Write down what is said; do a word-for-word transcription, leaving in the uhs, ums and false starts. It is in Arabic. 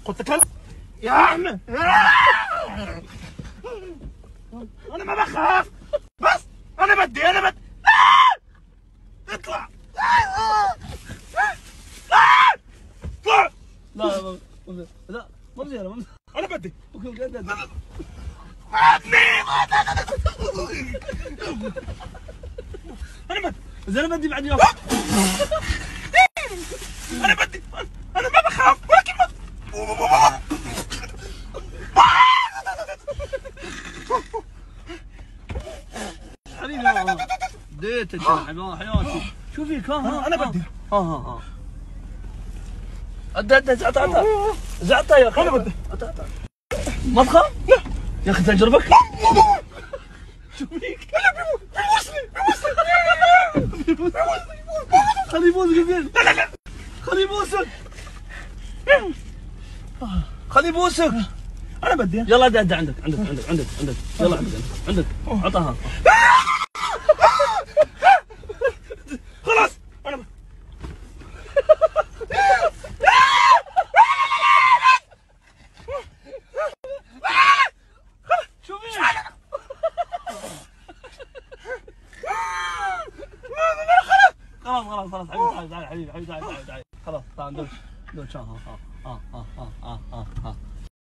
خذ تكلم يا عم. انا ما بخاف، بس انا بدي انا بدي اطلع اطلع. لا لا لا ما بزي انا انا بدي انا بدي زين انا بدي بعد يوم. انا بدي انا ما بخاف ولكن ما حبيبي ديتك يا حيوان حياتي. شو فيك؟ ها انا بدي ها ها ها أدى أدى زعطة زعطة زعطة يا أخي. انا بدي ما تخاف؟ لا يا أخي تجربك. شو فيك؟ بيبوسني بيبوسني خليه يبوسك زين. لا لا لا خليه يبوسك خليه يبوسك. انا بدي يلا أدى أدى عندك عندك عندك عندك عندك يلا عندك عندك عطها. خلاص انا بدي. شو فيك؟ خلاص خلاص خلاص حبيبي تعال تعال حبيبي حبيبي تعال تعال تعال خلاص تعال ندوش ندوش ها ها ها ها ها ها ها